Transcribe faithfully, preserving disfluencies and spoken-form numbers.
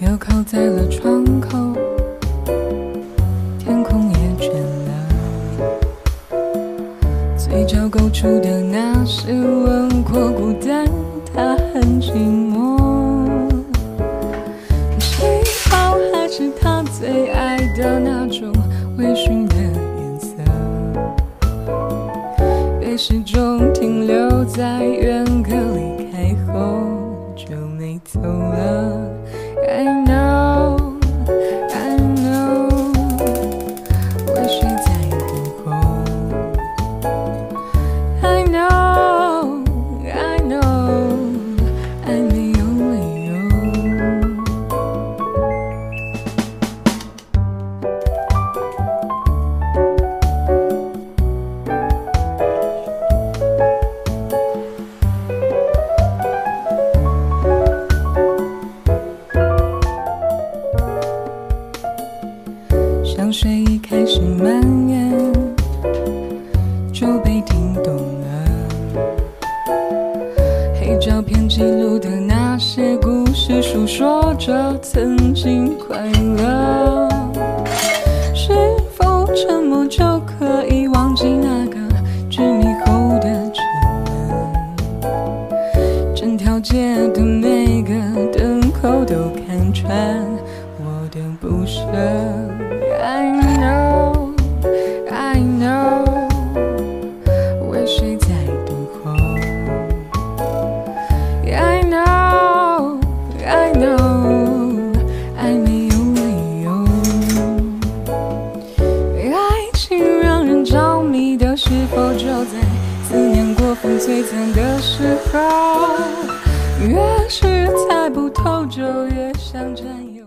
手靠在了窗口，天空也倦了，嘴角勾出的那些轮廓孤单，它很寂寞。气泡还是他最爱的那种微醺的颜色，被始终停留在远隔，离开后就没走了。I know, I know， 为谁在等候 ？I know, I know， 爱没有理由。香水一开始蔓延，就被听懂了。黑照片记录的那些故事，诉说着曾经快乐。是否沉默就可以忘记那个执迷后的沉沦？整条街的每个灯口都看穿我的不舍。I know, I know， 为谁在等候 ？I know, I know， 爱没有理由。爱情让人着迷的，是否就在思念过分摧残的时候？越是猜不透，就越想占有。